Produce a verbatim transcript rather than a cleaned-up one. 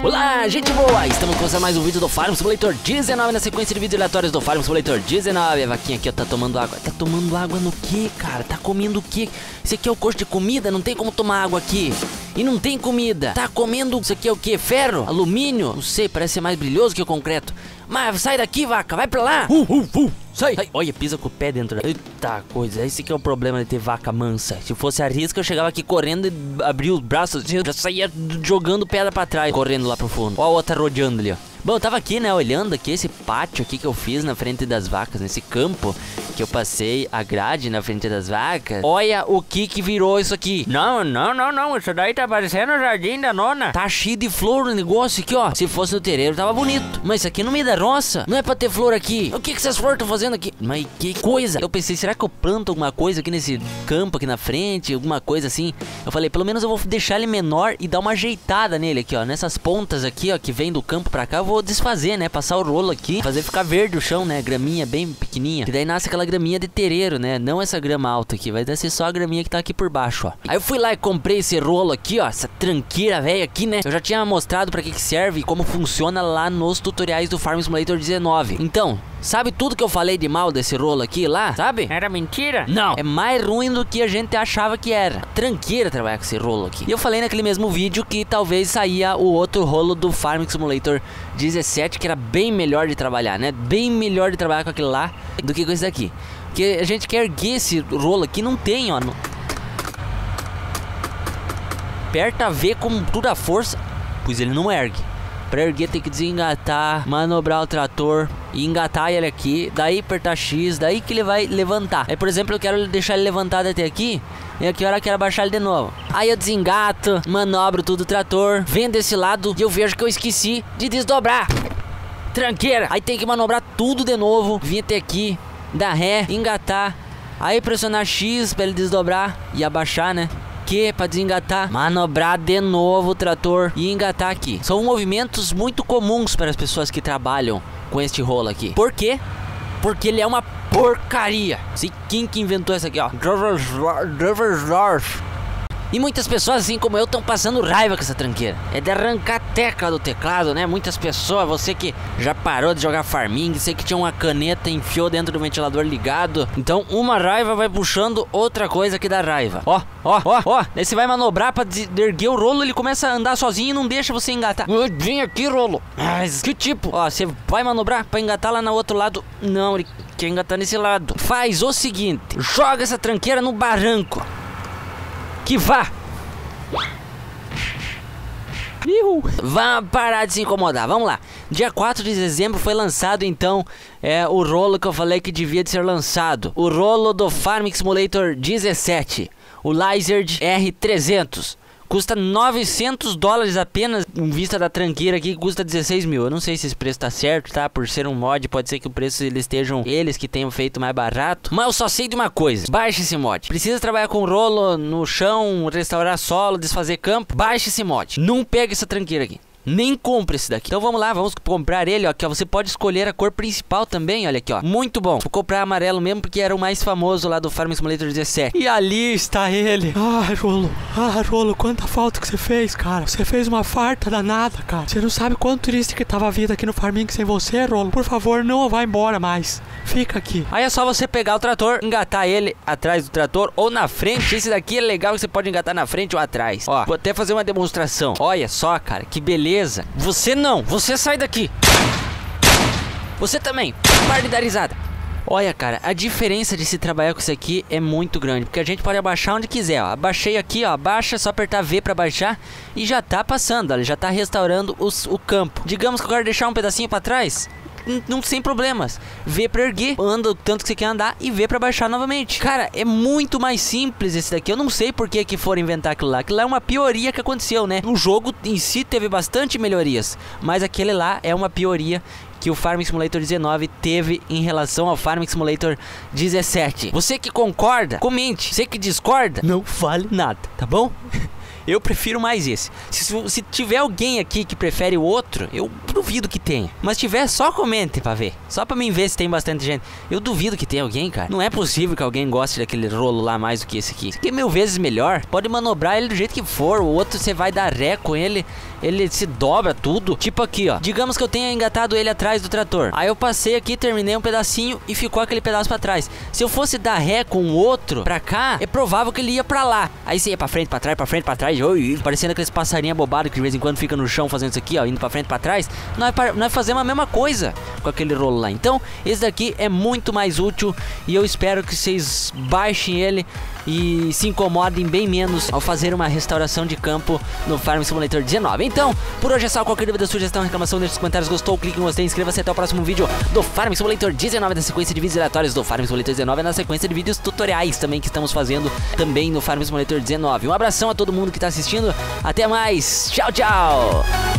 Olá, gente boa! Estamos começando mais um vídeo do Farm Simulator dezenove, na sequência de vídeos aleatórios do Farm Simulator dezenove. A vaquinha aqui, ó, tá tomando água. Tá tomando água no que, cara? Tá comendo o que? Isso aqui é o coxo de comida? Não tem como tomar água aqui. E não tem comida. Tá comendo, isso aqui é o que? Ferro? Alumínio? Não sei, parece ser mais brilhoso que o concreto. Mas sai daqui, vaca, vai pra lá. Uh, uh, uh. Sai. Sai. Olha, pisa com o pé dentro. Eita coisa, esse aqui é o problema de ter vaca mansa. Se fosse a risca, eu chegava aqui correndo e abria os braços, já saía jogando pedra pra trás, correndo lá pro fundo. Ó a outra rodeando ali, ó. Bom, eu tava aqui, né, olhando aqui esse pátio aqui que eu fiz na frente das vacas, nesse campo que eu passei a grade na frente das vacas. Olha o que que virou isso aqui. Não, não, não, não, isso daí tá parecendo o jardim da nona. Tá cheio de flor o negócio aqui, ó. Se fosse no terreiro tava bonito, mas isso aqui não me dá roça. Não é pra ter flor aqui. O que que essas flores estão fazendo aqui? Mas que coisa. Eu pensei, será que eu planto alguma coisa aqui nesse campo aqui na frente? Alguma coisa assim. Eu falei, pelo menos eu vou deixar ele menor e dar uma ajeitada nele aqui, ó. Nessas pontas aqui, ó, que vem do campo pra cá, eu vou desfazer, né? Passar o rolo aqui, fazer ficar verde o chão, né? Graminha bem pequenininha. Que daí nasce aquela graminha de terreiro, né? Não essa grama alta aqui, vai ser só a graminha que tá aqui por baixo, ó. Aí eu fui lá e comprei esse rolo aqui, ó, essa tranqueira velha aqui, né? Eu já tinha mostrado pra que que serve e como funciona lá nos tutoriais do Farm Simulator dezenove. Então, sabe tudo que eu falei de mal desse rolo aqui lá? Sabe? Era mentira? Não, é mais ruim do que a gente achava que era. Tranqueira trabalhar com esse rolo aqui. E eu falei naquele mesmo vídeo que talvez saía o outro rolo do Farm Simulator dezessete, que era bem melhor de trabalhar, né? Bem melhor de trabalhar com aquele lá do que com esse daqui. Porque a gente quer erguer esse rolo aqui, não tem, ó. Não... Aperta V com toda a força, pois ele não ergue. Pra erguer tem que desengatar, manobrar o trator e engatar ele aqui, daí apertar X, daí que ele vai levantar. Aí, por exemplo, eu quero deixar ele levantado até aqui, e aqui a hora eu quero abaixar ele de novo. Aí eu desengato, manobro tudo o trator, venho desse lado e eu vejo que eu esqueci de desdobrar. Tranqueira! Aí tem que manobrar tudo de novo, vir até aqui, dar ré, engatar, aí pressionar X pra ele desdobrar e abaixar, né? Que para desengatar, manobrar de novo o trator e engatar aqui. São movimentos muito comuns para as pessoas que trabalham com este rolo aqui. Por quê? Porque ele é uma porcaria. Sei quem que inventou essa aqui, ó. E muitas pessoas, assim como eu, estão passando raiva com essa tranqueira. É de arrancar a tecla do teclado, né? Muitas pessoas, você que já parou de jogar farming, sei que tinha uma caneta, enfiou dentro do ventilador ligado. Então uma raiva vai puxando outra coisa que dá raiva. Ó, ó, ó, ó. Daí você vai manobrar pra erguer o rolo, ele começa a andar sozinho e não deixa você engatar. Vem aqui, rolo. Mas que tipo? Ó, você vai manobrar pra engatar lá no outro lado. Não, ele quer engatar nesse lado. Faz o seguinte, joga essa tranqueira no barranco. Que vá! Ihu. Vá parar de se incomodar, vamos lá. Dia quatro de dezembro foi lançado então é, o rolo que eu falei que devia de ser lançado. O rolo do Farm Simulator dezessete, o Lizard R trezentos. Custa novecentos dólares apenas, em vista da tranqueira aqui, custa dezesseis mil. Eu não sei se esse preço tá certo, tá? Por ser um mod, pode ser que o preço eles estejam, eles que tenham feito mais barato. Mas eu só sei de uma coisa, baixe esse mod. Precisa trabalhar com rolo no chão, restaurar solo, desfazer campo, baixe esse mod. Não pega essa tranqueira aqui. Nem compra esse daqui. Então vamos lá, vamos comprar ele, ó. Aqui, ó. Você pode escolher a cor principal também, olha aqui, ó. Muito bom. Vou comprar amarelo mesmo porque era o mais famoso lá do Farm Simulator dezessete. E ali está ele. Ah, Rolo. Ah, Rolo, quanta falta que você fez, cara. Você fez uma farta danada, cara. Você não sabe quanto triste que tava a vida aqui no Farming sem você, Rolo. Por favor, não vá embora mais. Fica aqui. Aí é só você pegar o trator, engatar ele atrás do trator ou na frente. Esse daqui é legal que você pode engatar na frente ou atrás. Ó, vou até fazer uma demonstração. Olha só, cara, que beleza. Você não, você sai daqui. Você também, para de dar risada. Olha, cara, a diferença de se trabalhar com isso aqui é muito grande, porque a gente pode abaixar onde quiser, ó. Abaixei aqui, ó, abaixa, só apertar V pra baixar e já tá passando, ó, já tá restaurando os, o campo. Digamos que eu quero deixar um pedacinho pra trás, não, sem problemas. V pra erguer, anda o tanto que você quer andar e V pra baixar novamente. Cara, é muito mais simples esse daqui. Eu não sei por que que foram inventar aquilo lá. Aquilo lá é uma pioria que aconteceu, né? O jogo em si teve bastante melhorias, mas aquele lá é uma pioria que o Farm Simulator dezenove teve em relação ao Farm Simulator dezessete. Você que concorda, comente. Você que discorda, não fale nada, tá bom? Eu prefiro mais esse. Se, se tiver alguém aqui que prefere o outro, eu duvido que tenha. Mas se tiver, só comente pra ver. Só pra mim ver se tem bastante gente. Eu duvido que tenha alguém, cara. Não é possível que alguém goste daquele rolo lá mais do que esse aqui. Esse aqui é mil vezes melhor. Pode manobrar ele do jeito que for. O outro você vai dar ré com ele, ele se dobra tudo. Tipo aqui, ó. Digamos que eu tenha engatado ele atrás do trator. Aí eu passei aqui, terminei um pedacinho e ficou aquele pedaço pra trás. Se eu fosse dar ré com o outro pra cá, é provável que ele ia pra lá. Aí você ia pra frente, pra trás, pra frente, pra trás. Oi, parecendo aqueles passarinhos abobados que de vez em quando fica no chão fazendo isso aqui, ó. Indo pra frente, pra trás. Nós, nós fazemos a mesma coisa com aquele rolo lá. Então, esse daqui é muito mais útil. E eu espero que vocês baixem ele e se incomodem bem menos ao fazer uma restauração de campo no Farming Simulator dezenove. Então, por hoje é só. Qualquer dúvida, sugestão, reclamação, deixe nos comentários. Gostou? Clique em gostei, inscreva-se. Até o próximo vídeo do Farming Simulator dezenove, na sequência de vídeos aleatórios do Farming Simulator dezenove, na sequência de vídeos tutoriais também que estamos fazendo também no Farming Simulator dezenove. Um abração a todo mundo que está assistindo. Até mais. Tchau, tchau.